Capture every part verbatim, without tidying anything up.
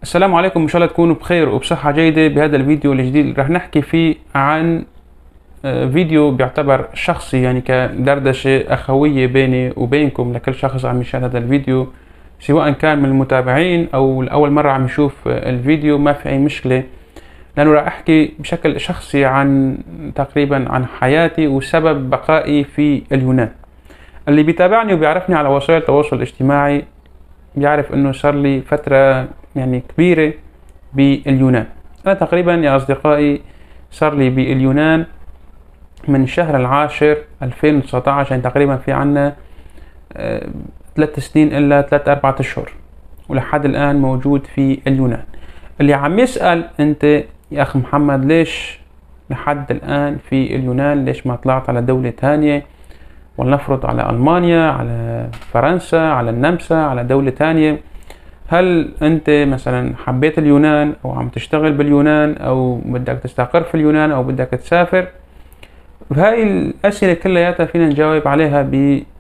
السلام عليكم، ان شاء الله تكونوا بخير وبصحة جيدة. بهذا الفيديو الجديد رح نحكي فيه عن آه، فيديو بيعتبر شخصي، يعني كدردشة أخوية بيني وبينكم لكل شخص عم يشاهد هذا الفيديو، سواء كان من المتابعين أو لأول مرة عم يشوف آه، الفيديو. ما في أي مشكلة، لأنه رح أحكي بشكل شخصي عن تقريبا عن حياتي وسبب بقائي في اليونان. اللي بيتابعني وبيعرفني على وسائل التواصل الاجتماعي بيعرف انه صار لي فترة يعني كبيرة باليونان. انا تقريبا يا اصدقائي صار لي باليونان من شهر العاشر ألفين وتسعة عشر، يعني تقريبا في عنا آه، ثلاث سنين الا ثلاث اربعة اشهر، ولحد الان موجود في اليونان. اللي عم يسأل انت يا اخ محمد ليش لحد الان في اليونان، ليش ما طلعت على دولة تانية، ولنفرض على ألمانيا، على فرنسا، على النمسا، على دولة تانية؟ هل أنت مثلا حبيت اليونان أو عم تشتغل باليونان أو بدك تستقر في اليونان أو بدك تسافر؟ هاي الأسئلة كلياتها فينا نجاوب عليها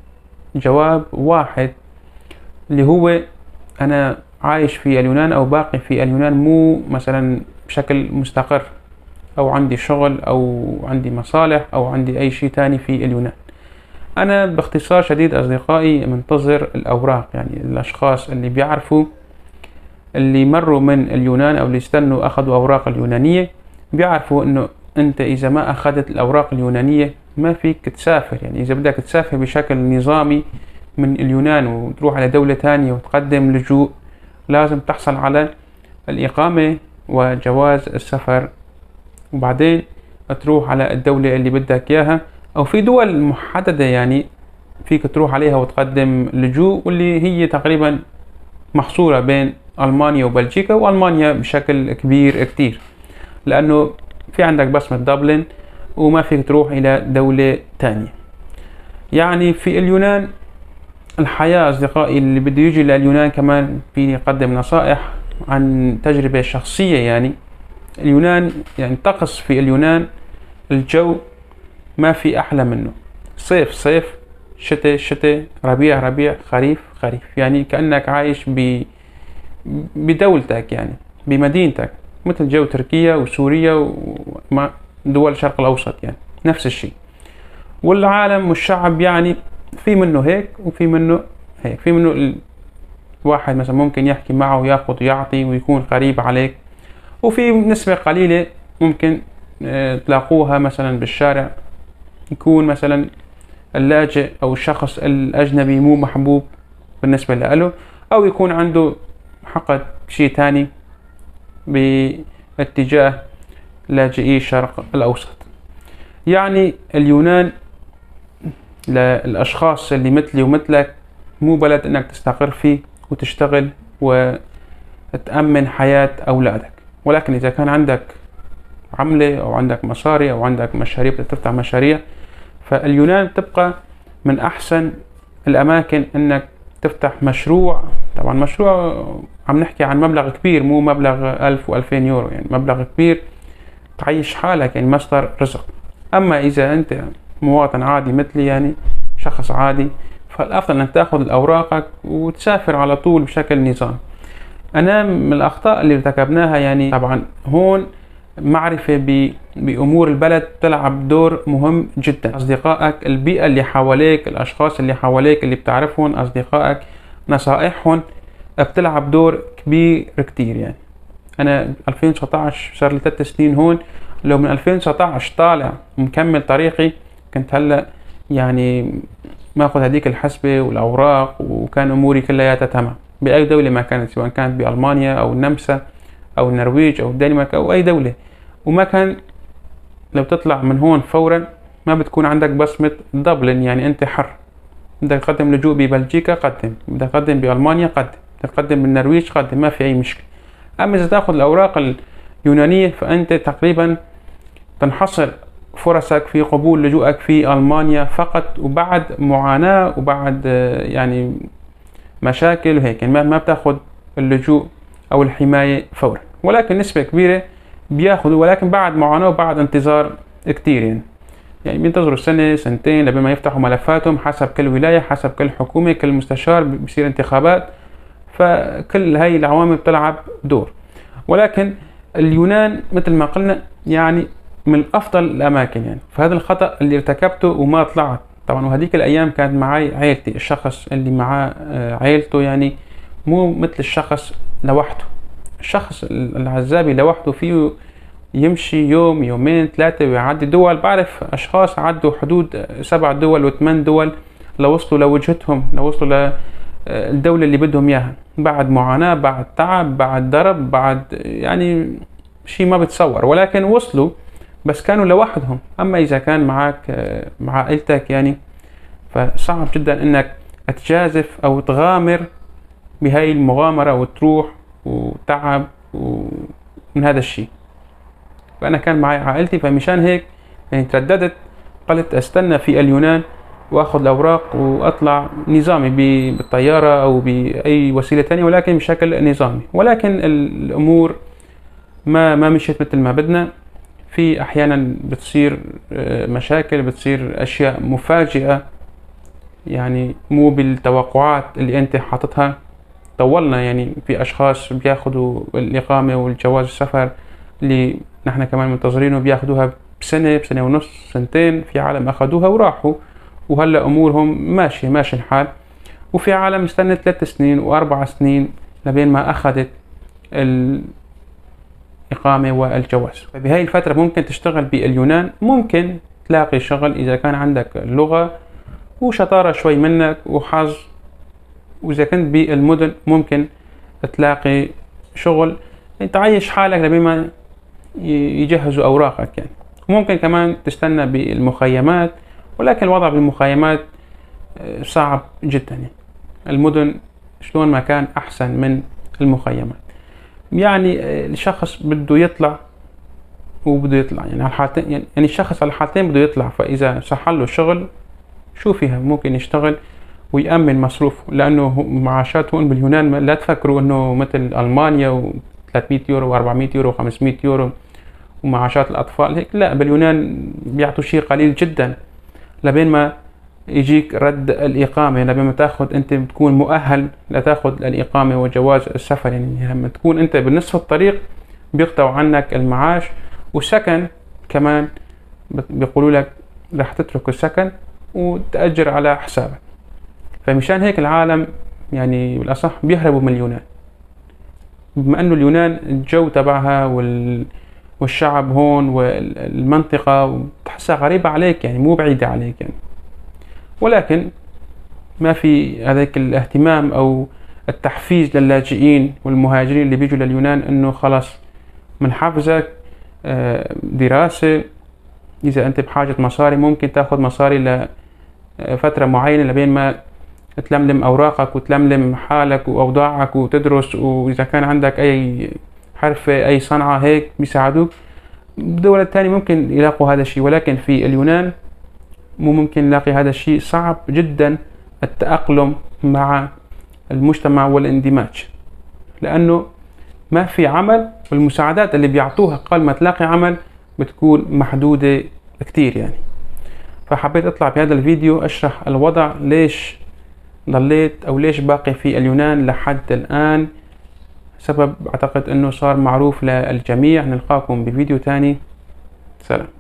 بجواب واحد، اللي هو أنا عايش في اليونان أو باقي في اليونان، مو مثلا بشكل مستقر أو عندي شغل أو عندي مصالح أو عندي أي شيء تاني في اليونان. أنا باختصار شديد أصدقائي منتظر الأوراق، يعني الأشخاص اللي بيعرفوا اللي مروا من اليونان أو اللي استنوا أخذوا أوراق اليونانية بيعرفوا إنه أنت إذا ما أخذت الأوراق اليونانية ما فيك تسافر. يعني إذا بدك تسافر بشكل نظامي من اليونان وتروح على دولة تانية وتقدم لجوء، لازم تحصل على الإقامة وجواز السفر، وبعدين تروح على الدولة اللي بدك إياها، أو في دول محددة يعني فيك تروح عليها وتقدم لجوء، واللي هي تقريبا محصورة بين ألمانيا وبلجيكا، وألمانيا بشكل كبير كتير لأنه في عندك بصمة دبلن وما فيك تروح إلى دولة تانية. يعني في اليونان الحياة أصدقائي اللي بده يجي لليونان كمان فيني أقدم نصائح عن تجربة شخصية. يعني اليونان يعني الطقس في اليونان، الجو ما في أحلى منه، صيف صيف، شتاء شتاء، ربيع ربيع، خريف خريف، يعني كأنك عايش ب بدولتك، يعني بمدينتك، مثل جو تركيا وسوريا ودول الشرق الأوسط، يعني نفس الشيء. والعالم والشعب يعني في منه هيك وفي منه هيك، في منه الواحد مثلا ممكن يحكي معه وياخذ ويعطي ويكون قريب عليك، وفي نسبة قليلة ممكن تلاقوها مثلا بالشارع يكون مثلا اللاجئ أو الشخص الأجنبي مو محبوب بالنسبة له، أو يكون عنده حقد شيء تاني باتجاه لاجئي الشرق الأوسط. يعني اليونان للأشخاص اللي مثلي ومثلك مو بلد إنك تستقر فيه وتشتغل وتأمن حياة أولادك، ولكن إذا كان عندك عملة أو عندك مصاري أو عندك مشاريع بتفتح مشاريع، فاليونان تبقى من أحسن الأماكن إنك تفتح مشروع. طبعا مشروع عم نحكي عن مبلغ كبير، مو مبلغ ألف وألفين يورو، يعني مبلغ كبير تعيش حالك، يعني مصدر رزق. أما إذا أنت مواطن عادي مثلي، يعني شخص عادي، فالأفضل أنك تأخذ أوراقك وتسافر على طول بشكل نظام. أنا من الأخطاء اللي ارتكبناها، يعني طبعا هون معرفة بأمور البلد تلعب دور مهم جدا. أصدقائك، البيئة اللي حواليك، الأشخاص اللي حواليك اللي بتعرفهم، أصدقائك، نصائحهم بتلعب دور كبير كتير. يعني أنا ألفين وتسعة عشر صار لي ثلاث سنين هون، لو من ألفين وتسعة عشر طالع مكمل طريقي كنت هلأ يعني ماخذ هذيك الحسبة والأوراق وكان أموري كلياتها تمام بأي دولة ما كانت، سواء كانت بألمانيا أو النمسا أو النرويج أو الدنمارك أو أي دولة. وما كان لو تطلع من هون فورا ما بتكون عندك بصمة دبلن، يعني أنت حر، بدك تقدم لجوء ببلجيكا قدم، بدك تقدم بألمانيا قدم، بدك تقدم بالنرويج قدم، ما في أي مشكلة. أما إذا تأخذ الأوراق اليونانية فأنت تقريبا تنحصر فرصك في قبول لجوءك في ألمانيا فقط، وبعد معاناة وبعد يعني مشاكل وهيك، يعني ما بتاخذ اللجوء أو الحماية فورا. ولكن نسبة كبيرة بياخذوا، ولكن بعد معاناة وبعد انتظار كتير، يعني يعني بينتظروا سنة سنتين لبما يفتحوا ملفاتهم، حسب كل ولاية، حسب كل حكومة، كل مستشار بيصير انتخابات، فكل هاي العوامل بتلعب دور. ولكن اليونان مثل ما قلنا يعني من أفضل الأماكن يعني. فهذا الخطأ اللي ارتكبته وما طلعت طبعا. وهذيك الأيام كانت معي عائلتي، الشخص اللي معاه عائلته يعني مو مثل الشخص لوحده. الشخص العزابي لوحده فيه يمشي يوم يومين ثلاثة ويعدي دول. بعرف أشخاص عدوا حدود سبع دول وثمان دول لو وصلوا لوجهتهم، لو وصلوا للدولة اللي بدهم إياها، بعد معاناة، بعد تعب، بعد ضرب، بعد يعني شيء ما بتصور، ولكن وصلوا بس كانوا لوحدهم. أما إذا كان معك مع عائلتك يعني فصعب جدا إنك تجازف أو تغامر بهاي المغامرة وتروح وتعب ومن هذا الشيء. فأنا كان معي عائلتي، فمشان هيك يعني ترددت، قلت استنى في اليونان واخذ الاوراق واطلع نظامي بالطيارة او باي وسيلة تانية، ولكن بشكل نظامي. ولكن الامور ما ما مشيت مثل ما بدنا. في احيانا بتصير مشاكل، بتصير اشياء مفاجئة يعني مو بالتوقعات اللي انت حاططها. طولنا يعني في اشخاص بياخدوا الاقامة والجواز السفر اللي نحن كمان منتظرينه بياخدوها بسنة، بسنة ونص، سنتين. في عالم اخدوها وراحوا وهلا امورهم ماشي ماشي الحال. وفي عالم استنت ثلاث سنين واربع سنين لبين ما اخذت الاقامة والجواز. فبهاي الفترة ممكن تشتغل باليونان، ممكن تلاقي شغل اذا كان عندك لغة وشطارة شوي منك وحظ. واذا كنت بالمدن ممكن تلاقي شغل تعيش حالك لبين ما يجهزوا اوراقك يعني. ممكن كمان تستنى بالمخيمات، ولكن الوضع بالمخيمات صعب جدا يعني. المدن شلون ما كان احسن من المخيمات. يعني الشخص بده يطلع وبده يطلع يعني على الحالتين، يعني الشخص على الحالتين بده يطلع. فاذا صح له شغل شو فيها ممكن يشتغل ويأمن مصروفه، لانه معاشات هون باليونان لا تفكروا انه مثل المانيا و ثلاثمية يورو وأربعمية يورو وخمسمية يورو ومعاشات الاطفال هيك. لا، باليونان بيعطوا شيء قليل جدا لبين ما يجيك رد الإقامة، لبين ما تاخذ أنت بتكون مؤهل لتاخذ الإقامة وجواز السفر. يعني لما تكون أنت بنصف الطريق بيقطعوا عنك المعاش، والسكن كمان بيقولوا لك رح تترك السكن وتأجر على حسابك. فمشان هيك العالم يعني بالأصح بيهربوا من اليونان، بما أنه اليونان الجو تبعها وال والشعب هون والمنطقة تحسها غريبة عليك يعني مو بعيدة عليك يعني. ولكن ما في هذاك الاهتمام أو التحفيز للاجئين والمهاجرين اللي بيجوا لليونان إنه خلاص منحفزك دراسة. إذا أنت بحاجة مصاري ممكن تأخذ مصاري لفترة معينة لبين ما تلملم أوراقك وتلملم حالك وأوضاعك وتدرس. وإذا كان عندك أي حرفة أي صنعة هيك بيساعدوك. بدولة تانية ممكن يلاقوا هذا الشيء، ولكن في اليونان مو ممكن نلاقي هذا الشيء. صعب جدا التأقلم مع المجتمع والاندماج، لأنه ما في عمل، والمساعدات اللي بيعطوها قبل ما تلاقي عمل بتكون محدودة كتير يعني. فحبيت أطلع بهذا الفيديو أشرح الوضع، ليش ضليت أو ليش باقي في اليونان لحد الآن. سبب أعتقد أنه صار معروف للجميع. نلقاكم بفيديو تاني. سلام.